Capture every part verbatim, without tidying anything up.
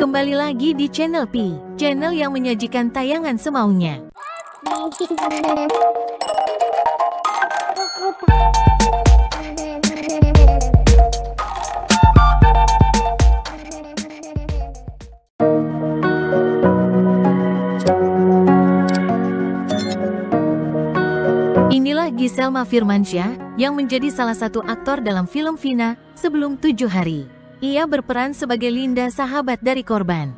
Kembali lagi di channel Pi, channel yang menyajikan tayangan semaunya. Inilah Giselma Firmansyah, yang menjadi salah satu aktor dalam film Vina, Sebelum Tujuh Hari. Ia berperan sebagai Linda, sahabat dari korban.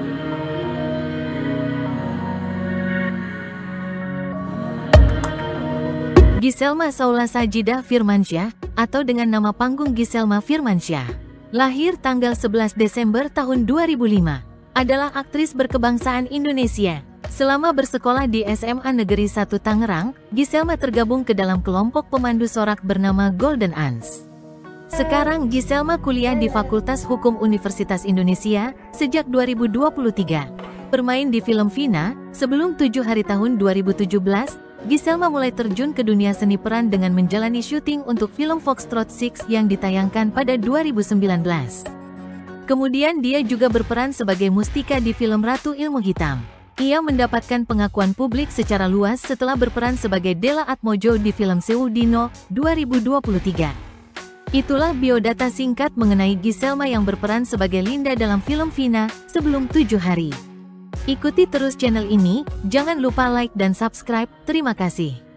Giselma Saula Sajidah Firmansyah, atau dengan nama panggung Giselma Firmansyah, lahir tanggal sebelas Desember tahun dua ribu lima, adalah aktris berkebangsaan Indonesia. Selama bersekolah di S M A Negeri satu Tangerang, Giselma tergabung ke dalam kelompok pemandu sorak bernama Golden Ants. Sekarang Giselma kuliah di Fakultas Hukum Universitas Indonesia sejak dua ribu dua puluh tiga. Bermain di film Vina, Sebelum Tujuh Hari tahun dua ribu tujuh belas, Giselma mulai terjun ke dunia seni peran dengan menjalani syuting untuk film Foxtrot Six yang ditayangkan pada dua ribu sembilan belas. Kemudian dia juga berperan sebagai Mustika di film Ratu Ilmu Hitam. Ia mendapatkan pengakuan publik secara luas setelah berperan sebagai Della Atmojo di film Sewu Dino dua ribu dua puluh tiga. Itulah biodata singkat mengenai Giselma yang berperan sebagai Linda dalam film Vina, Sebelum Tujuh Hari. Ikuti terus channel ini, jangan lupa like dan subscribe, terima kasih.